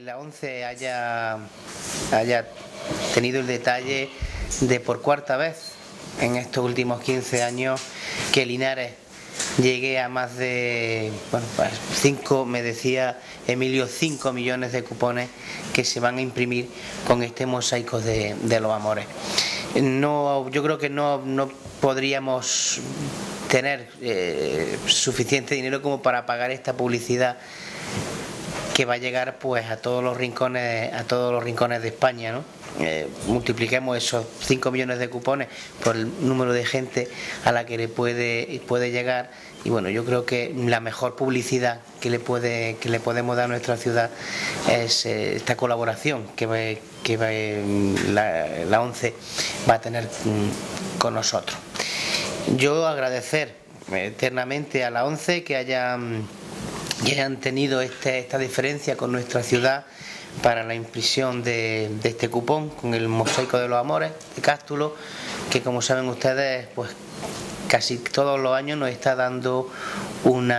la ONCE haya tenido el detalle de por cuarta vez en estos últimos 15 años que Linares llegue a más de, me decía Emilio, 5 millones de cupones que se van a imprimir con este mosaico de los amores. Yo creo que no podríamos tener suficiente dinero como para pagar esta publicidad que va a llegar pues a todos los rincones de España, ¿no? Multipliquemos esos 5 millones de cupones por el número de gente a la que le puede llegar, y bueno, yo creo que la mejor publicidad que le podemos dar a nuestra ciudad es esta colaboración que la ONCE va a tener con nosotros. Yo agradecer eternamente a la ONCE que hayan tenido esta diferencia con nuestra ciudad para la impresión de este cupón con el mosaico de los amores de Cástulo, que como saben ustedes, pues casi todos los años nos está dando un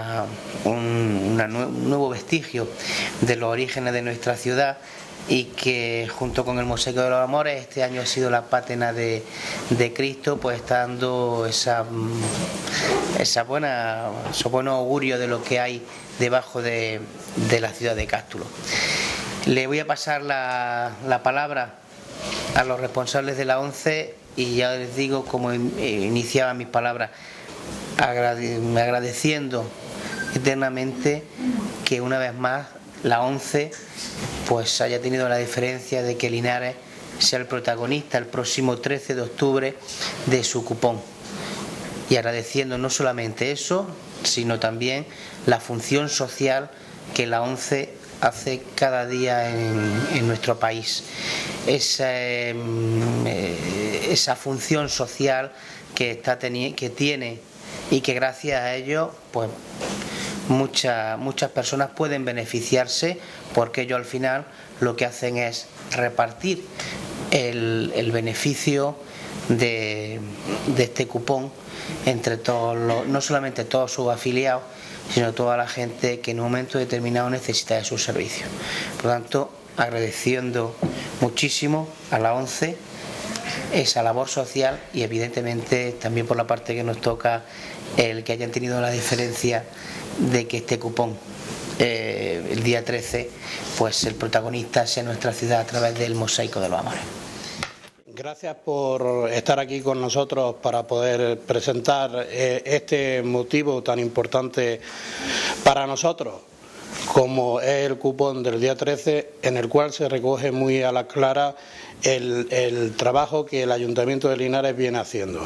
nuevo vestigio de los orígenes de nuestra ciudad, y que junto con el mosaico de los amores este año ha sido la pátena de Cristo, pues está dando ese buen augurio de lo que hay debajo de la ciudad de Cástulo. Le voy a pasar la palabra a los responsables de la ONCE y ya les digo, como iniciaba mis palabras, agradeciendo eternamente que una vez más la ONCE pues haya tenido la diferencia de que Linares sea el protagonista el próximo 13 de octubre de su cupón, y agradeciendo no solamente eso, sino también la función social que la ONCE hace cada día en nuestro país. Esa función social que tiene, y que gracias a ello pues muchas personas pueden beneficiarse, porque ellos al final lo que hacen es repartir el beneficio de este cupón entre todos no solamente todos sus afiliados, sino toda la gente que en un momento determinado necesita de sus servicios. Por lo tanto, agradeciendo muchísimo a la ONCE esa labor social, y evidentemente también por la parte que nos toca el que hayan tenido la diferencia de que este cupón el día 13 pues el protagonista sea nuestra ciudad a través del mosaico de los amores. Gracias por estar aquí con nosotros para poder presentar este motivo tan importante para nosotros, como es el cupón del día 13, en el cual se recoge muy a la clara el trabajo que el Ayuntamiento de Linares viene haciendo.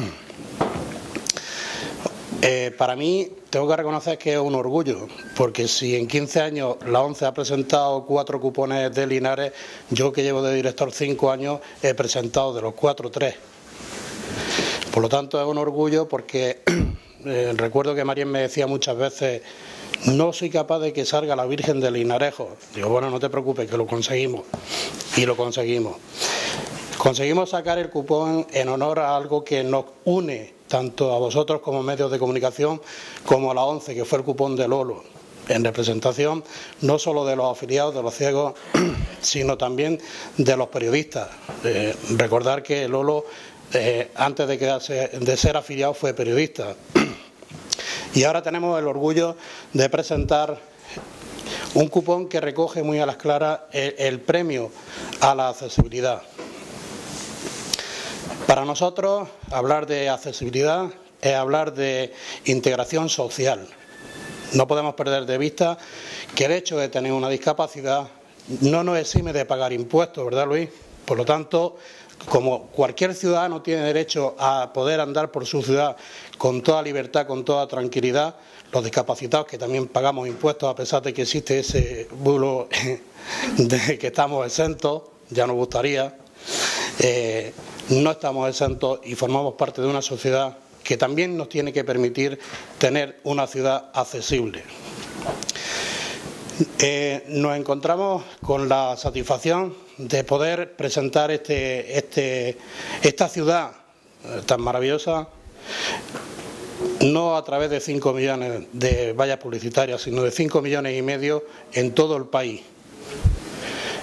Para mí, tengo que reconocer que es un orgullo, porque si en 15 años la ONCE ha presentado 4 cupones de Linares, yo que llevo de director 5 años he presentado de los 4 3. Por lo tanto, es un orgullo, porque recuerdo que Marién me decía muchas veces: no soy capaz de que salga la Virgen de Linarejo. Digo, bueno, no te preocupes, que lo conseguimos. Y lo conseguimos. Conseguimos sacar el cupón en honor a algo que nos une tanto a vosotros como medios de comunicación, como a la ONCE, que fue el cupón de Lolo, en representación no solo de los afiliados, de los ciegos, sino también de los periodistas. Recordar que Lolo, antes de ser afiliado, fue periodista. Y ahora tenemos el orgullo de presentar un cupón que recoge muy a las claras el premio a la accesibilidad. Para nosotros, hablar de accesibilidad es hablar de integración social. No podemos perder de vista que el hecho de tener una discapacidad no nos exime de pagar impuestos, ¿verdad, Luis? Por lo tanto, como cualquier ciudadano tiene derecho a poder andar por su ciudad con toda libertad, con toda tranquilidad, los discapacitados, que también pagamos impuestos a pesar de que existe ese bulo de que estamos exentos, ya nos gustaría, no estamos exentos y formamos parte de una sociedad que también nos tiene que permitir tener una ciudad accesible. Nos encontramos con la satisfacción de poder presentar esta ciudad tan maravillosa, no a través de 5 millones de vallas publicitarias, sino de 5,5 millones en todo el país.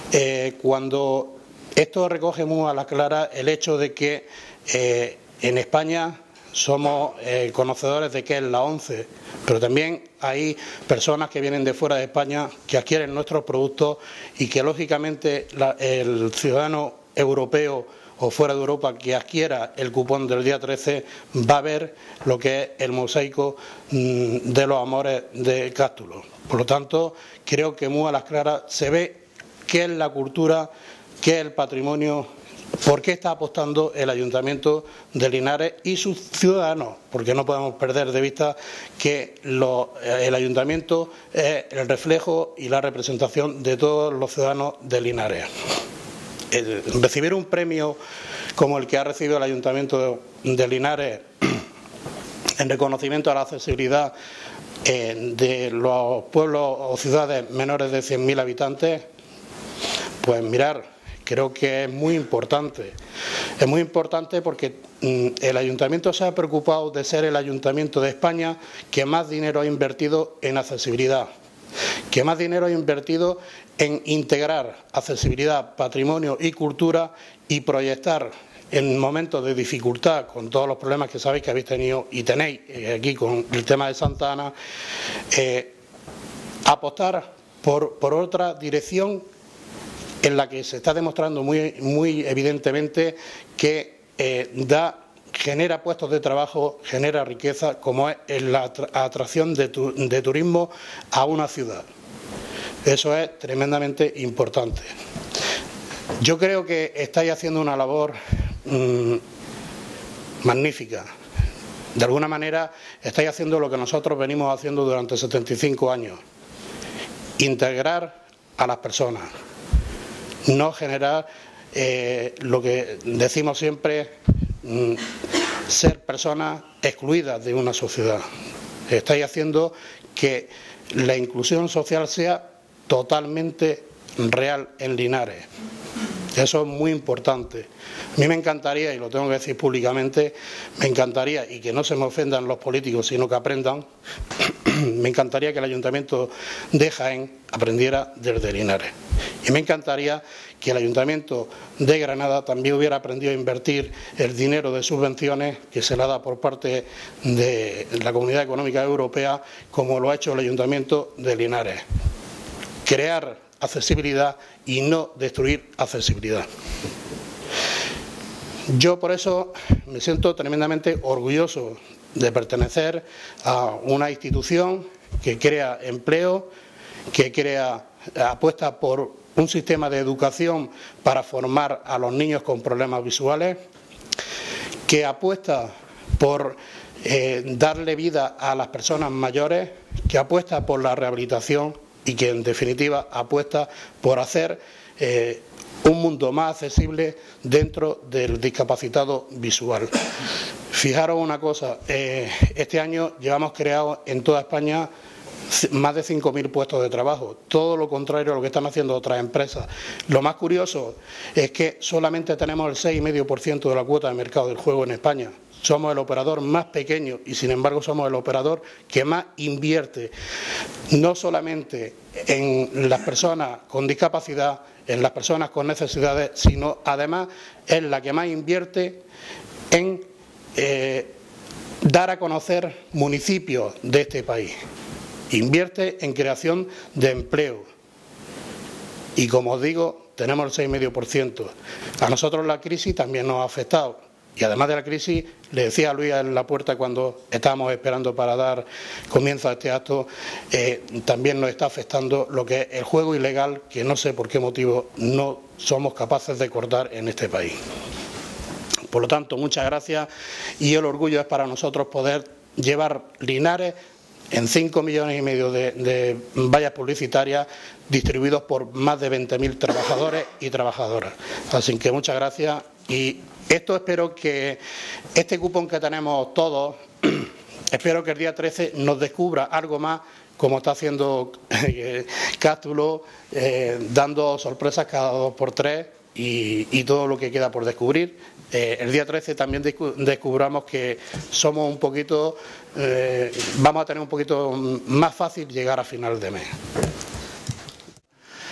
cuando esto recoge muy a la clara el hecho de que en España somos conocedores de qué es la ONCE, pero también hay personas que vienen de fuera de España que adquieren nuestros productos y que lógicamente el ciudadano europeo o fuera de Europa que adquiera el cupón del día 13 va a ver lo que es el mosaico de los amores de Cástulo. Por lo tanto, creo que muy a las claras se ve qué es la cultura, qué es el patrimonio, por qué está apostando el Ayuntamiento de Linares y sus ciudadanos, porque no podemos perder de vista que el Ayuntamiento es el reflejo y la representación de todos los ciudadanos de Linares. Recibir un premio como el que ha recibido el Ayuntamiento de Linares en reconocimiento a la accesibilidad de los pueblos o ciudades menores de 100.000 habitantes, pues mirar, creo que es muy importante. Es muy importante porque el Ayuntamiento se ha preocupado de ser el Ayuntamiento de España que más dinero ha invertido en accesibilidad, que más dinero ha invertido en integrar accesibilidad, patrimonio y cultura y proyectar en momentos de dificultad, con todos los problemas que sabéis que habéis tenido y tenéis aquí con el tema de Santa Ana, apostar por otra dirección en la que se está demostrando muy evidentemente que genera puestos de trabajo, genera riqueza, como es la atracción de turismo a una ciudad. Eso es tremendamente importante. Yo creo que estáis haciendo una labor magnífica. De alguna manera estáis haciendo lo que nosotros venimos haciendo durante 75 años. Integrar a las personas. No generar lo que decimos siempre, ser personas excluidas de una sociedad. Estáis haciendo que la inclusión social sea totalmente real en Linares. Eso es muy importante. A mí me encantaría, y lo tengo que decir públicamente, me encantaría, y que no se me ofendan los políticos, sino que aprendan, me encantaría que el Ayuntamiento de Jaén aprendiera desde Linares. Y me encantaría que el Ayuntamiento de Granada también hubiera aprendido a invertir el dinero de subvenciones que se le da por parte de la Comunidad Económica Europea, como lo ha hecho el Ayuntamiento de Linares. Crear accesibilidad y no destruir accesibilidad. Yo por eso me siento tremendamente orgulloso de pertenecer a una institución que crea empleo, que apuesta por un sistema de educación para formar a los niños con problemas visuales, que apuesta por darle vida a las personas mayores, que apuesta por la rehabilitación y que en definitiva apuesta por hacer un mundo más accesible dentro del discapacitado visual. Fijaros una cosa, este año llevamos creado en toda España más de 5.000 puestos de trabajo, todo lo contrario a lo que están haciendo otras empresas. Lo más curioso es que solamente tenemos el 6,5% de la cuota de mercado del juego en España. Somos el operador más pequeño y, sin embargo, somos el operador que más invierte, no solamente en las personas con discapacidad, en las personas con necesidades, sino además es la que más invierte en dar a conocer municipios de este país. Invierte en creación de empleo. Y, como os digo, tenemos el 6,5%. A nosotros la crisis también nos ha afectado. Y además de la crisis, le decía a Luis en la puerta cuando estábamos esperando para dar comienzo a este acto, también nos está afectando lo que es el juego ilegal, que no sé por qué motivo no somos capaces de cortar en este país. Por lo tanto, muchas gracias, y el orgullo es para nosotros poder llevar Linares en 5,5 millones de vallas publicitarias distribuidos por más de 20.000 trabajadores y trabajadoras. Así que muchas gracias, y esto espero que este cupón que tenemos todos, espero que el día 13 nos descubra algo más, como está haciendo Cástulo, dando sorpresas cada 2 por 3 y todo lo que queda por descubrir. El día 13 también descubramos que somos un poquito, vamos a tener un poquito más fácil llegar a final de mes.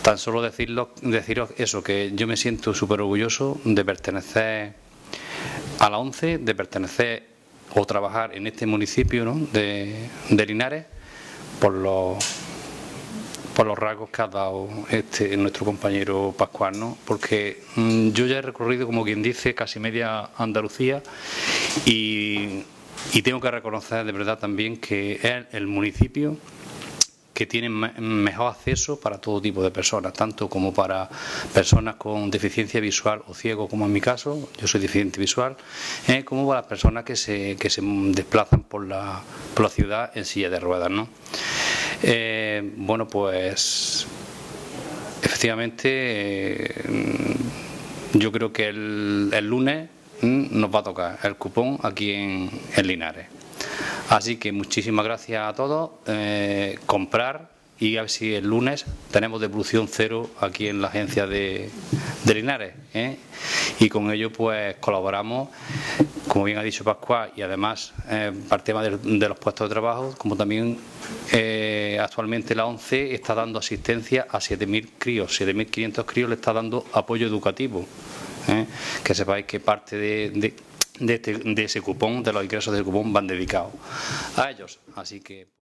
Tan solo deciros eso, que yo me siento súper orgulloso de pertenecer a la ONCE, de pertenecer o trabajar en este municipio, ¿no?, de Linares, por los rasgos que ha dado nuestro compañero Pascual, ¿no? Porque yo ya he recorrido, como quien dice, casi media Andalucía y tengo que reconocer de verdad también que es el municipio que tiene mejor acceso para todo tipo de personas, tanto como para personas con deficiencia visual o ciego, como en mi caso, yo soy deficiente visual, como para las personas que se desplazan por la ciudad en silla de ruedas, ¿no? Bueno, pues efectivamente yo creo que el lunes nos va a tocar el cupón aquí en Linares. Así que muchísimas gracias a todos, comprar y a ver si el lunes tenemos devolución cero aquí en la agencia de Linares, y con ello pues colaboramos, como bien ha dicho Pascual, y además para el tema de los puestos de trabajo, como también actualmente la ONCE está dando asistencia a 7.000 críos, 7.500 críos le está dando apoyo educativo, que sepáis que parte de ese cupón, de los ingresos del cupón, van dedicados a ellos. Así que